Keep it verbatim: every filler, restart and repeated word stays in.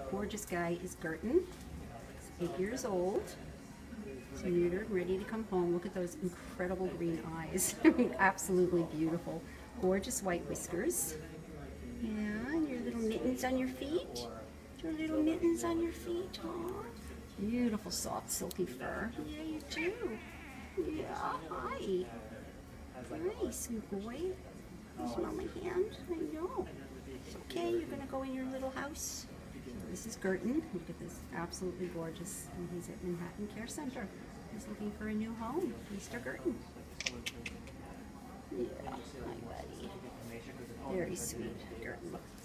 gorgeous guy is Gerton. He's eight years old. He's neutered, ready to come home. Look at those incredible green eyes. I mean, absolutely beautiful. Gorgeous white whiskers. Yeah, and your little mittens on your feet. Your little mittens on your feet. Aww. Beautiful, soft, silky fur. Yeah, you do. Yeah, hi. Nice, boy. You smell my hand? I know. It's okay, you're going to go in your little house. So this is Gerton. Look at this, absolutely gorgeous. And he's at Manhattan Care Center. He's looking for a new home. Mister Gerton. Yeah, hi buddy. Very sweet, Gerton.